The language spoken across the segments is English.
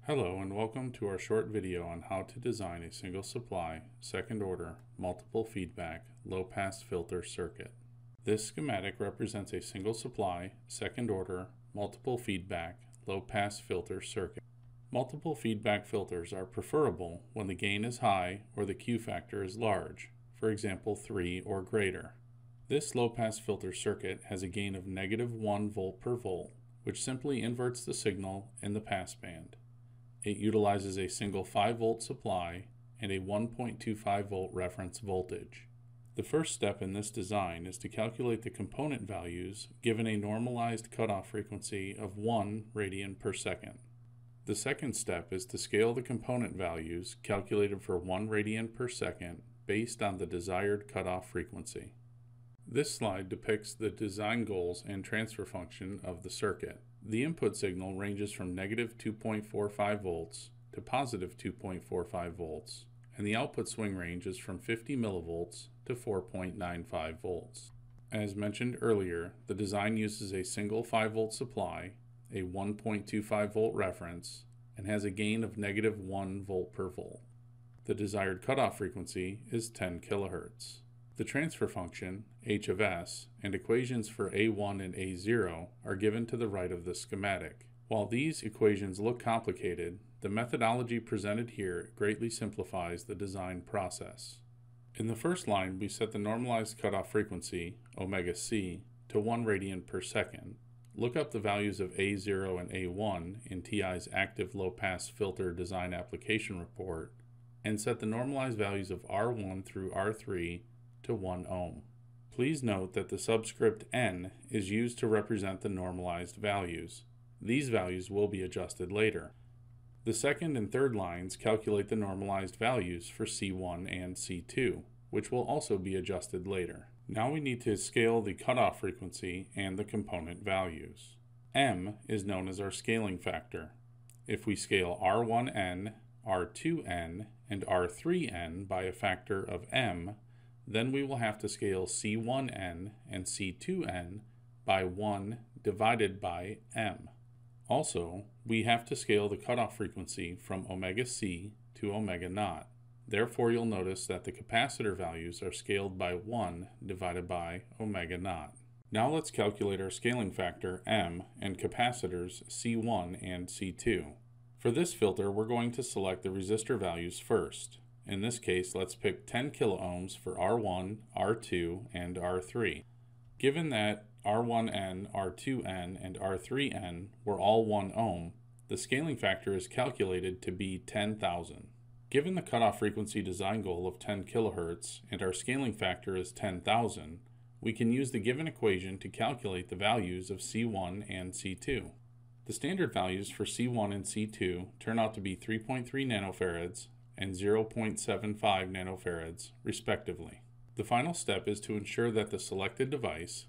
Hello and welcome to our short video on how to design a single supply, second order, multiple feedback, low pass filter circuit. This schematic represents a single supply, second order, multiple feedback, low pass filter circuit. Multiple feedback filters are preferable when the gain is high or the Q factor is large, for example 3 or greater. This low pass filter circuit has a gain of -1 volt per volt, which simply inverts the signal in the passband. It utilizes a single 5-volt supply and a 1.25 volt reference voltage. The first step in this design is to calculate the component values given a normalized cutoff frequency of 1 radian per second. The second step is to scale the component values calculated for 1 radian per second based on the desired cutoff frequency. This slide depicts the design goals and transfer function of the circuit. The input signal ranges from -2.45 volts to +2.45 volts, and the output swing range is from 50 millivolts to 4.95 volts. As mentioned earlier, the design uses a single 5-volt supply, a 1.25 volt reference, and has a gain of -1 volt per volt. The desired cutoff frequency is 10 kilohertz. The transfer function, h of s, and equations for A1 and A0 are given to the right of the schematic. While these equations look complicated, the methodology presented here greatly simplifies the design process. In the first line, we set the normalized cutoff frequency, omega c, to 1 radian per second. Look up the values of A0 and A1 in TI's active low-pass filter design application report, and set the normalized values of R1 through R3 to 1 ohm. Please note that the subscript n is used to represent the normalized values. These values will be adjusted later. The second and third lines calculate the normalized values for C1 and C2, which will also be adjusted later. Now we need to scale the cutoff frequency and the component values. M is known as our scaling factor. If we scale R1n, R2n, and R3n by a factor of m, then we will have to scale C1n and C2n by 1 divided by m. Also, we have to scale the cutoff frequency from omega c to omega naught. Therefore, you'll notice that the capacitor values are scaled by 1 divided by omega naught. Now let's calculate our scaling factor m and capacitors C1 and C2. For this filter, we're going to select the resistor values first. In this case, let's pick 10 kiloohms for R1, R2, and R3. Given that R1n, R2n, and R3n were all 1 ohm, the scaling factor is calculated to be 10,000. Given the cutoff frequency design goal of 10 kilohertz and our scaling factor is 10,000, we can use the given equation to calculate the values of C1 and C2. The standard values for C1 and C2 turn out to be 3.3 nanofarads and 0.75 nanofarads, respectively. The final step is to ensure that the selected device,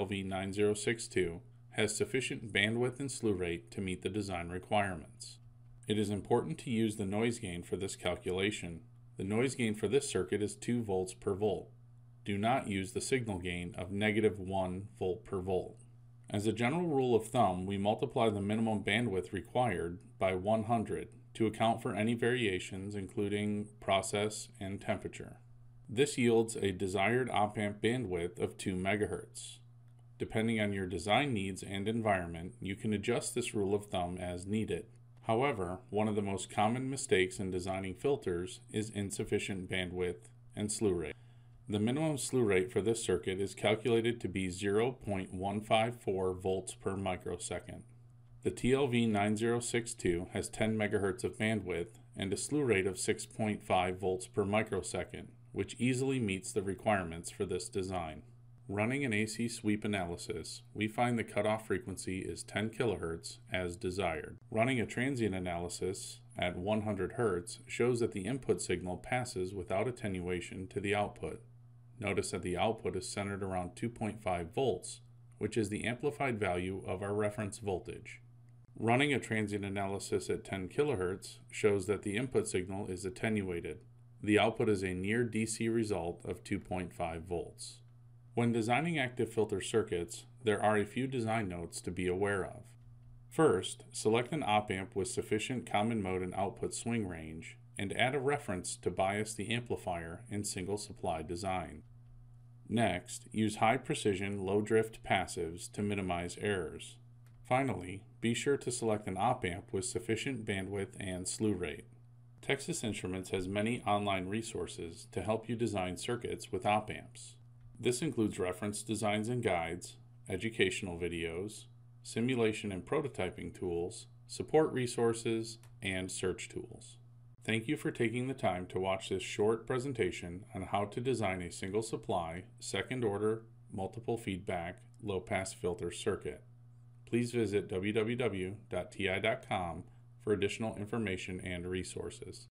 TLV9062, has sufficient bandwidth and slew rate to meet the design requirements. It is important to use the noise gain for this calculation. The noise gain for this circuit is 2 volts per volt. Do not use the signal gain of -1 volt per volt. As a general rule of thumb, we multiply the minimum bandwidth required by 100 to account for any variations including process and temperature. This yields a desired op-amp bandwidth of 2 MHz. Depending on your design needs and environment, you can adjust this rule of thumb as needed. However, one of the most common mistakes in designing filters is insufficient bandwidth and slew rate. The minimum slew rate for this circuit is calculated to be 0.154 volts per microsecond. The TLV9062 has 10 MHz of bandwidth and a slew rate of 6.5 volts per microsecond, which easily meets the requirements for this design. Running an AC sweep analysis, we find the cutoff frequency is 10 kHz as desired. Running a transient analysis at 100 Hz shows that the input signal passes without attenuation to the output. Notice that the output is centered around 2.5 volts, which is the amplified value of our reference voltage. Running a transient analysis at 10 kHz shows that the input signal is attenuated. The output is a near DC result of 2.5 volts. When designing active filter circuits, there are a few design notes to be aware of. First, select an op-amp with sufficient common mode and output swing range, and add a reference to bias the amplifier in single supply design. Next, use high precision, low drift passives to minimize errors. Finally, be sure to select an op-amp with sufficient bandwidth and slew rate. Texas Instruments has many online resources to help you design circuits with op-amps. This includes reference designs and guides, educational videos, simulation and prototyping tools, support resources, and search tools. Thank you for taking the time to watch this short presentation on how to design a single supply, second order, multiple feedback, low pass filter circuit. Please visit www.ti.com for additional information and resources.